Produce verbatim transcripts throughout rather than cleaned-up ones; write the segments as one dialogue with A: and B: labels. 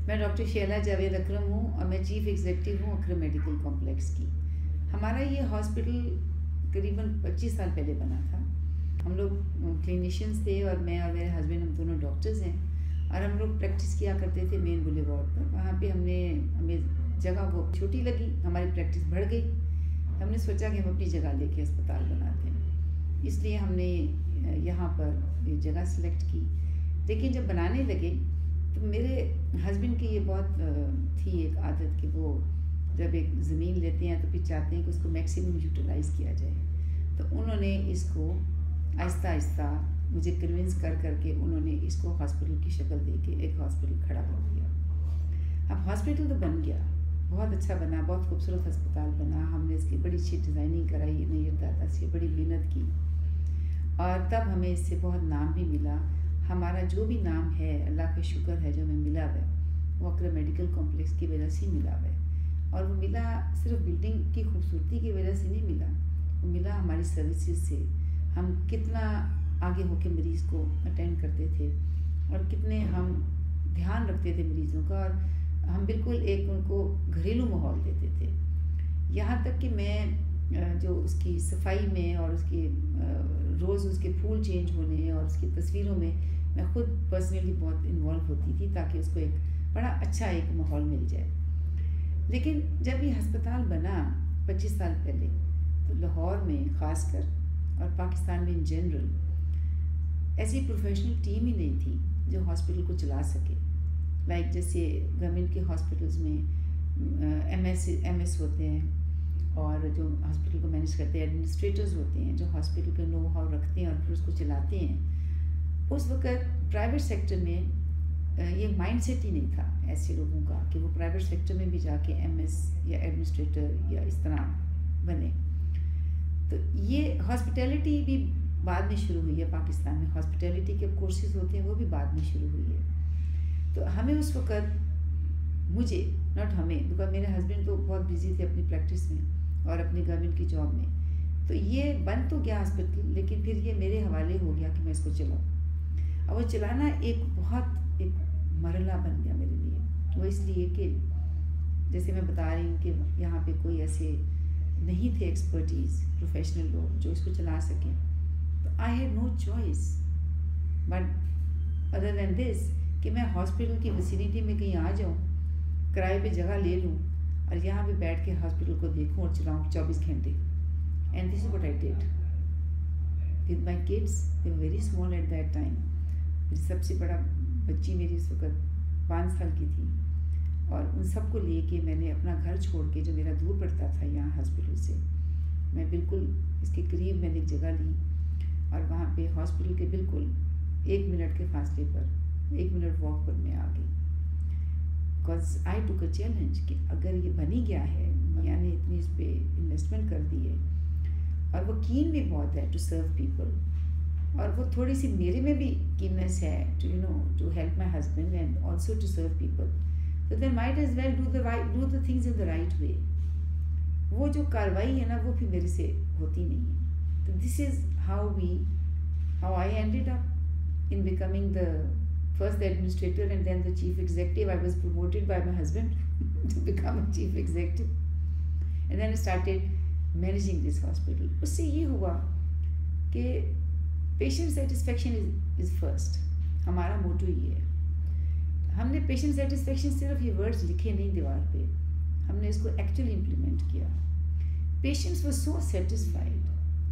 A: मैं डॉक्टर शैला जावेद अकरम हूँ और मैं चीफ़ एग्जीक्यूटिव हूँ अकरम मेडिकल कॉम्प्लेक्स की। हमारा ये हॉस्पिटल करीबन पच्चीस साल पहले बना था। हम लोग क्लिनिशियंस थे और मैं और मेरे हस्बैंड हम दोनों डॉक्टर्स हैं और हम लोग प्रैक्टिस किया करते थे मेन बुलेवार्ड पर। वहाँ पे हमने हमें जगह वो छोटी लगी, हमारी प्रैक्टिस बढ़ गई। हमने सोचा कि हम अपनी जगह लेके अस्पताल बनाते हैं, इसलिए हमने यहाँ पर ये जगह सेलेक्ट की। लेकिन जब बनाने लगे तो मेरे हस्बैंड की ये बहुत थी एक आदत कि वो जब एक ज़मीन लेते हैं तो फिर चाहते हैं कि उसको मैक्सिमम यूटिलाइज़ किया जाए। तो उन्होंने इसको आहिस्ता आहिस्ता मुझे कन्विंस कर करके उन्होंने इसको हॉस्पिटल की शक्ल दे के एक हॉस्पिटल खड़ा कर दिया। अब हॉस्पिटल तो बन गया, बहुत अच्छा बना, बहुत खूबसूरत अस्पताल बना। हमने इसकी बड़ी अच्छी डिज़ाइनिंग कराई, नैयर दादा से बड़ी मेहनत की और तब हमें इससे बहुत नाम भी मिला। हमारा जो भी नाम है अल्लाह का शुक्र है जो हमें मिला है वो अकरम मेडिकल कॉम्प्लेक्स की वजह से मिला है। और वो मिला सिर्फ बिल्डिंग की खूबसूरती की वजह से नहीं मिला, वो मिला हमारी सर्विसेज से। हम कितना आगे होकर मरीज़ को अटेंड करते थे और कितने हम ध्यान रखते थे मरीज़ों का, और हम बिल्कुल एक उनको घरेलू माहौल देते थे। यहाँ तक कि मैं जो उसकी सफाई में और उसकी रोज़ उसके फूल चेंज होने और उसकी तस्वीरों में मैं खुद पर्सनली बहुत इन्वॉल्व होती थी ताकि उसको एक बड़ा अच्छा एक माहौल मिल जाए। लेकिन जब ये अस्पताल बना पच्चीस साल पहले तो लाहौर में ख़ासकर और पाकिस्तान में इन जनरल ऐसी प्रोफेशनल टीम ही नहीं थी जो हॉस्पिटल को चला सके। लाइक जैसे गवर्नमेंट के हॉस्पिटल्स में एम एस एम एस होते हैं और जो हॉस्पिटल को मैनेज करते हैं एडमिनिस्ट्रेटर्स होते हैं जो हॉस्पिटल का नो हाउ रखते हैं और फिर उसको चलाते हैं। उस वक्त प्राइवेट सेक्टर में ये माइंडसेट ही नहीं था ऐसे लोगों का कि वो प्राइवेट सेक्टर में भी जाके एमएस या एडमिनिस्ट्रेटर या इस तरह बने। तो ये हॉस्पिटैलिटी भी बाद में शुरू हुई है पाकिस्तान में। हॉस्पिटैलिटी के कोर्सेज होते हैं वो भी बाद में शुरू हुई है। तो हमें उस वक्त, मुझे नॉट हमें, बिकॉज मेरे हस्बैंड तो बहुत बिजी थे अपनी प्रैक्टिस में और अपनी गवर्नमेंट की जॉब में, तो ये बन तो गया हॉस्पिटल लेकिन फिर ये मेरे हवाले हो गया कि मैं इसको चलाऊँ। और वो चलाना एक बहुत एक मरला बन गया मेरे लिए। वो इसलिए कि जैसे मैं बता रही हूँ कि यहाँ पे कोई ऐसे नहीं थे एक्सपर्टीज़ प्रोफेशनल लोग जो इसको चला सकें। तो I had no choice but other than this कि मैं हॉस्पिटल की विसिनिटी में कहीं आ जाऊँ, किराए पे जगह ले लूँ और यहाँ पे बैठ के हॉस्पिटल को देखूँ और चलाऊँ चौबीस घंटे। And this is what I did with my kids. They were very small at that time. सबसे बड़ा बच्ची मेरी उस वक्त पाँच साल की थी और उन सबको लेके मैंने अपना घर छोड़ के जो मेरा दूर पड़ता था यहाँ हॉस्पिटल से, मैं बिल्कुल इसके करीब मैंने एक जगह ली और वहाँ पे हॉस्पिटल के बिल्कुल एक मिनट के फासले पर, एक मिनट वॉक पर मैं आ गई। Because I took a challenge कि अगर ये बन ही गया है, मियाँ ने इतनी इस पर इन्वेस्टमेंट कर दी है और वो कीन भी बहुत है टू सर्व पीपल, और वो थोड़ी सी मेरे में भी कीननेस है to you know to help my husband and also to serve people. तो then might as well do the right do the things in the right way. वो जो कार्रवाई है ना वो भी मेरे से होती नहीं है। तो this is how we how I ended up in becoming the first the administrator and then the chief executive. I was promoted by my husband to become a chief executive and then I started managing this hospital. उससे ये हुआ कि patient satisfaction is is first. हमारा मोटो ये है। हमने patient satisfaction सिर्फ ये words लिखे नहीं दीवार पे, हमने इसको actually implement किया। Patients were so satisfied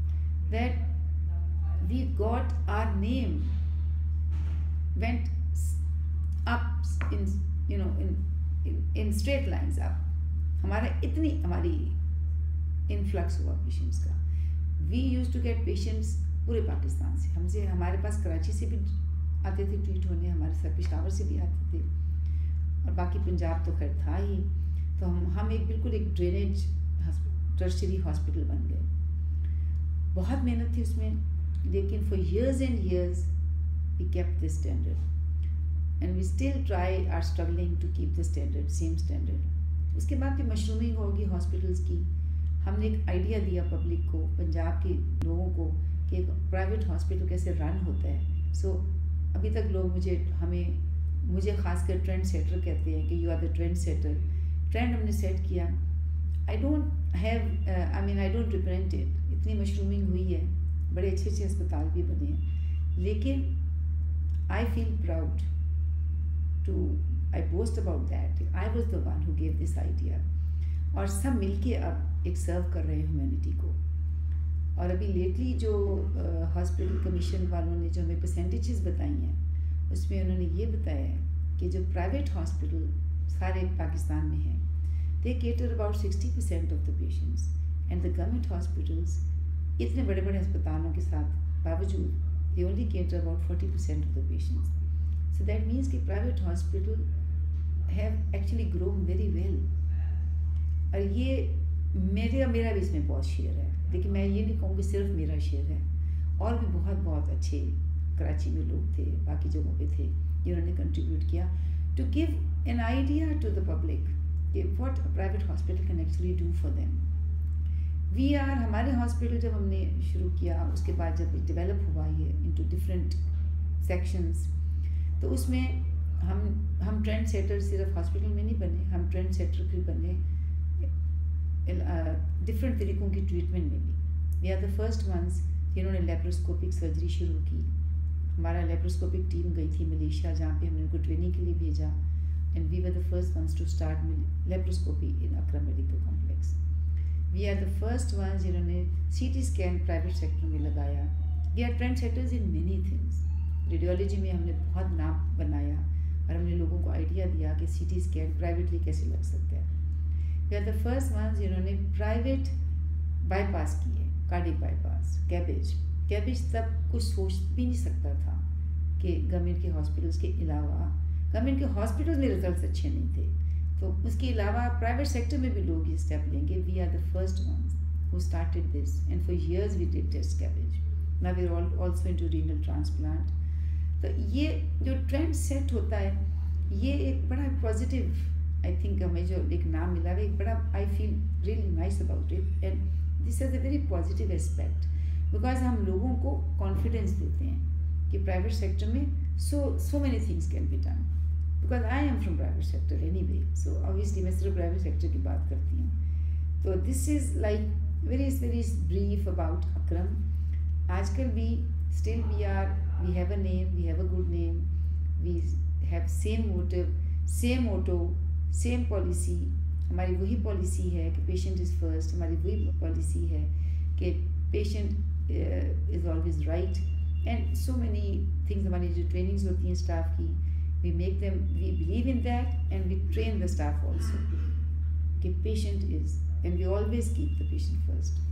A: that we got our name went up in you know in in, in straight lines up. हमारा इतनी हमारी इन्फ्लक्स हुआ पेशेंट्स का। We use to get patients पूरे पाकिस्तान से, हमसे हमारे पास कराची से भी आते थे ट्रीट होने, हमारे साथ पेशावर से भी आते थे और बाकी पंजाब तो खैर था ही। तो हम हम एक बिल्कुल एक ड्रेनेज टर्शरी हॉस्पिटल बन गए। बहुत मेहनत थी उसमें, लेकिन for years and years we kept this standard and we still try are struggling to keep the standard same standard। उसके बाद फिर मशरूमिंग होगी हॉस्पिटल्स की। हमने एक आइडिया दिया पब्लिक को, पंजाब के लोगों को, कि एक प्राइवेट हॉस्पिटल कैसे रन होता है। सो so, अभी तक लोग मुझे हमें مجھے خاص کر ٹرینڈ سیٹر کہتے ہیں کہ you are the trend setter. Trend ہم نے سیٹ کیا. I don't have I mean I don't represent it. اتنی مشرومنگ ہوئی ہے, بڑے اچھے اچھے اسپتال بھی بنے ہیں, لیکن I feel proud to I boast about that. I was the one who give this idea. اور سب مل کے اب ایک سرو کر رہے ہیں ہیومینٹی کو. اور ابھی لیٹلی جو ہاسپٹل کمیشن والوں نے جو ہمیں پرسنٹیجز بتائی ہیں, اس میں انہوں نے یہ بتایا ہے کہ جو پرائیویٹ ہاسپٹل سارے پاکستان میں ہیں, they cater about sixty percent of the patients, and the government hospitals اتنے بڑے بڑے اسپتالوں کے ساتھ باوجود they only cater about forty percent of the patients. So that means کہ private hospital have actually grown very well. اور یہ میرے میرا بھی اس میں بہت شیئر ہے. لیکن میں یہ نہیں کہوں کہ صرف میرا شیئر ہے, اور بھی بہت بہت اچھے کراچی میں لوگ تھے, باقی جگہوں پہ تھے, جنہوں نے کنٹریبیوٹ کیا to give an idea to the public کہ what private hospital can actually do for them. We are ہمارے ہاسپٹل جب ہم نے شروع کیا, اس کے بعد جب ڈیولپ ہوا یہ انٹو ڈفرینٹ سیکشنز, تو اس میں ہم ہم ٹرینڈ سیٹر صرف ہاسپٹل میں نہیں بنے, ہم ٹرینڈ سیٹر بھی بنے ڈفرینٹ طریقوں کی ٹریٹمنٹ میں بھی. We are the first ones جنہوں نے لیپروسکوپک سرجری شروع کی. ہمارا لیپروسکوپک ٹیم گئی تھی ملیشیا, جہاں پہ ہم نے ان کو ٹریننگ کے لیے بھیجا, and we were the first ones to start laparoscopy in Akram medical complex. We are the first ones جنہوں نے C T scan private sector میں لگایا. We are trend setters in many things. Radiology میں ہم نے بہت نام بنایا, اور ہم نے لوگوں کو آئیڈیا دیا کہ سی ٹی اسکین پرائیویٹلی کیسے لگ سکتا ہے. We are the first ones جنہوں نے پرائیویٹ بائی پاس کیے, cardiac bypass, CABG. CABG تب کچھ سوچ بھی نہیں سکتا تھا کہ گورنمنٹ کے ہاسپٹلس کے علاوہ, گورنمنٹ کے ہاسپٹلس میں ریزلٹس اچھے نہیں تھے, تو اس کے علاوہ پرائیویٹ سیکٹر میں بھی لوگ یہ اسٹیپ لیں گے. We are the first ones who started this, and for years we did test CABG. Now we are also into renal transplant. تو یہ جو ٹرینڈ سیٹ ہوتا ہے, یہ ایک بڑا پازیٹیو, آئی تھنک ہمیں جو ایک نام ملا ہے, ایک بڑا I feel really nice about it, and this is a very positive aspect, because ہم لوگوں کو کانفیڈینس دیتے ہیں کہ پرائیویٹ سیکٹر میں so so many things can be done, because I am from private sector anyway. So obviously میں صرف private sector کی بات کرتی ہوں. تو this is like very very brief about Akram. آج کل بھی still we are we have a name, we have a good name, we have same motto, same motto, same policy. ہماری وہی پالیسی ہے کہ پیشنٹ از فرسٹ. ہماری وہی پالیسی ہے کہ patient is always right, and so many things. ہماری جو ٹریننگز ہوتی ہیں اسٹاف کی, we make them, we believe in that, and we train the staff also کہ patient is, and we always keep the patient first.